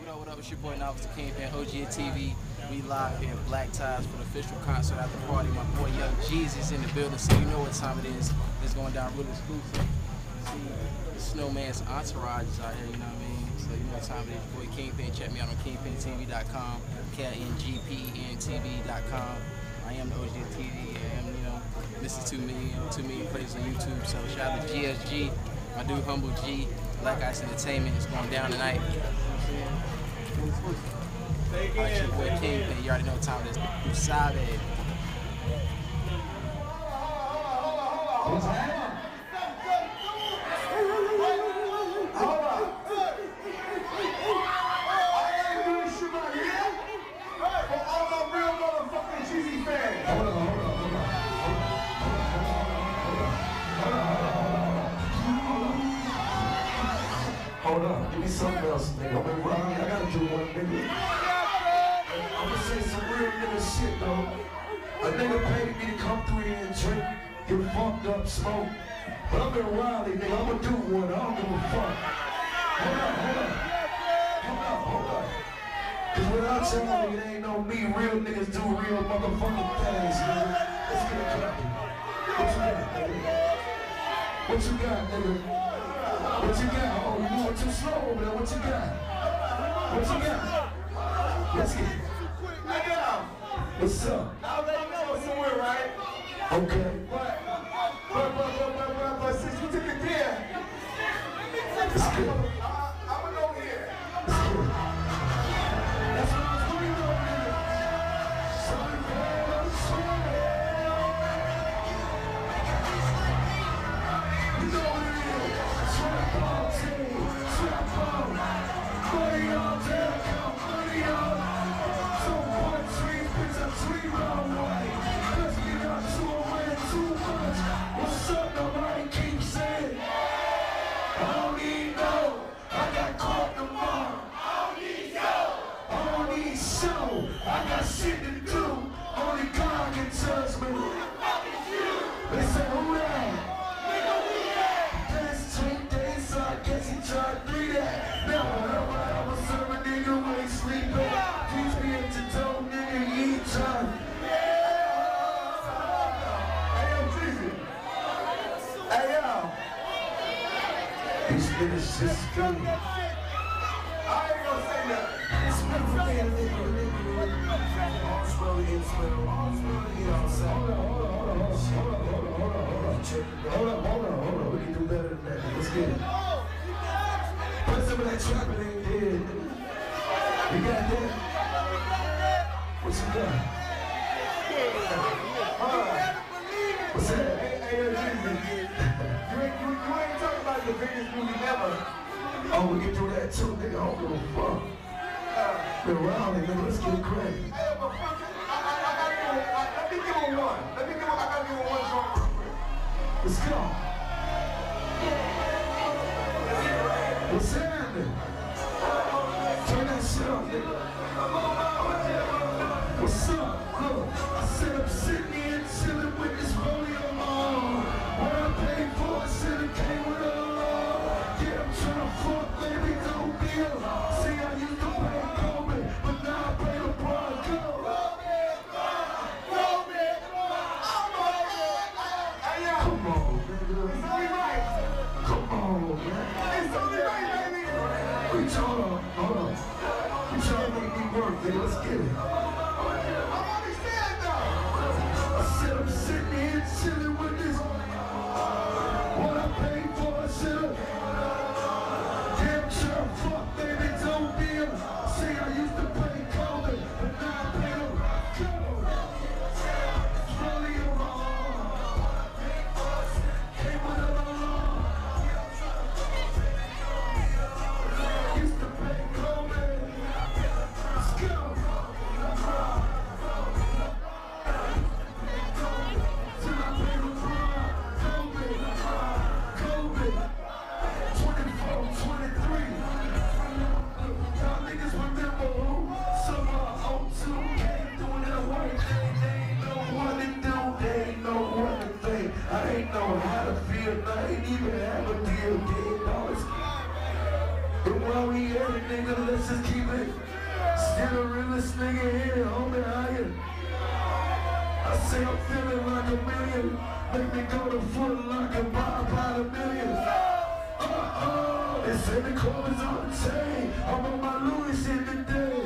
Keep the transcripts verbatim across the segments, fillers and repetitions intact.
What up, what up? It's your boy Novice, the Kingpin, O G T V. We live here at Black Ties for the official concert after party. My boy Young Jeezy's in the building, so you know what time it is. It's going down real exclusive. See, the Snowman's entourage is out here, you know what I mean? So you know what time it is. Your boy Kingpin, check me out on kingpin T V dot com, K I N G P E N T V dot com. I am the O G T V, I am, you know, this is two million, two million plays on YouTube. So shout out to G S G, my dude Humble G, Black Ice Entertainment. It's going down tonight. Alright, your boy Kingpin, you already know what time it is. Usabe. What's happening? Hold up. I ain't doing shit right here. For all my real motherfucking Jeezy fans. Hold on, hold on, hold on. Hold on, give me something else, nigga. I mean, I gotta do one, nigga. I'ma say some real nigga shit, though. A nigga paid me to come through here and drink, get fucked up, smoke. But I'm in Raleigh, nigga. I'ma do one. I don't give a fuck. Hold up, hold up. Hold up, hold up. Cause without y'all, nigga, it ain't no me. Real niggas do real motherfucking things, nigga. Let's get it cracking. What you got, nigga? What you got, nigga? What you got? Oh, you moving too slow over there. What you got? What you got? Let's get it. What's up? I already know what's somewhere, right? Okay. But, but, but, but, but, but, but since you took it there, let's get it. I'm gonna go here. Let's get it. That's what I was doing over there. Sorry, man. I'm sorry. You know what it is. Trap ball team. Trap ball. Money all day. Money all day. Three round way. Let's get out to a win too much. What's up? Nobody keeps saying. I don't need no. I got caught tomorrow. I don't need yo. I don't need show. I got shit to do. Only God can judge me. They say who that? That's three days, so I guess he tried to do that. Never ever ever serve a nigga when he sleeping. Teach me at your toe, nigga, you eat time. Hey yo, Jeezy. Hey yo. These niggas just good. I ain't gonna say that. It's been for me a nigga, nigga. All slowly and slow. All slowly, you know what I'm saying? Hold on, hold on, hold on, hold on, hold on, hold on, hold on. Hold on, hold on, hold on. We can do better than that. Let's get it. Put some of that trapping in there. You got that? What you got? Alright. What's that? Hey, hey, yo, Jeezy. You ain't, you, you ain't talking about the biggest movie ever. Oh, we can do that too, nigga. I don't give a fuck. Been around it, nigga. Let's get it crazy. Hey, but fuck it. I, I, I gotta give him, I, let me give him one. Let me give him, I gotta give him one song real quick. Let's go. What's happening? Turn that shit up, nigga. What's up? Look, I said I'm sitting here chilling with this rodeo on. What I paid for, I said it came with a law. Yeah, I'm trying to fuck, baby, don't deal. See, I used to pay Kobe, but now I pay the broad go. Come on, nigga. It's only right. Come on, man. It's only right, baby. We hold on, hold on. You trying to make me work, nigga. Let's get it. I'm understand though. I said I'm sitting here chilling with this. What I paid for, I said damn sure fuck, baby, don't deal. See, I used to pay Kobe, but now I pay them. It's really a wrong. Came with a law. Used to pay Kobe. Let's go. Till I pay the Kobe. Kobe. nigga, let's just keep it. Still the realest nigga here, homie, how you? I say I'm feeling like a million. Make me go to Foot Locker and buy about a million. Uh-oh, they say the clothes on the chain. I'm on my Louis shit today.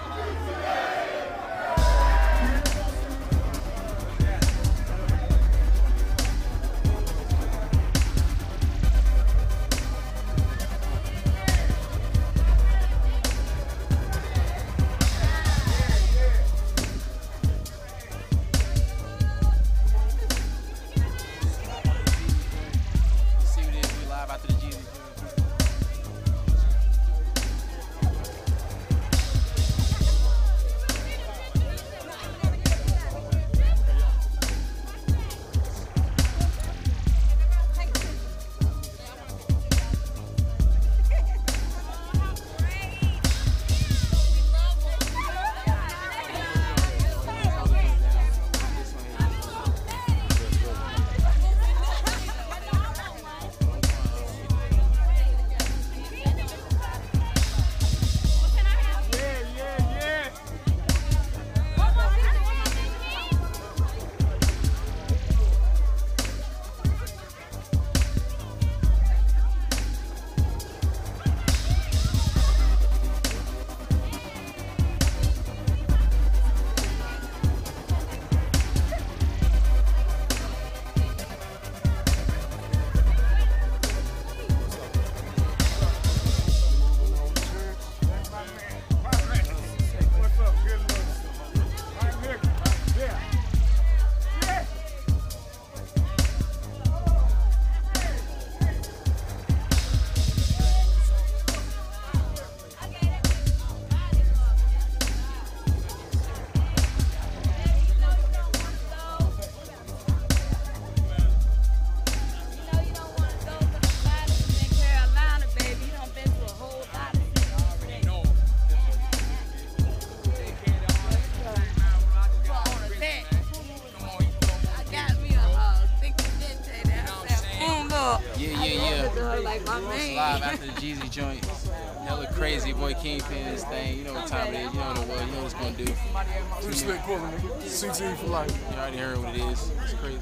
Live after the Jeezy joint. Hella crazy, boy Kingpin this thing. You know what time it is. You know what it was. You know what it's gonna do. Too slick pulling, nigga. C T for life. You already heard what it is. It's crazy.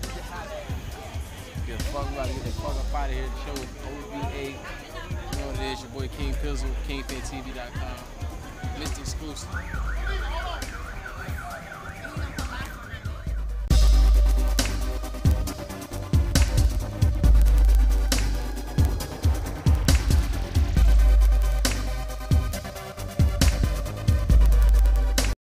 Get the fuck about to get the fuck up out of here. The show is O B A. You know what it is. Your boy King Pizzle, Kingpin T V dot com. Missed exclusive.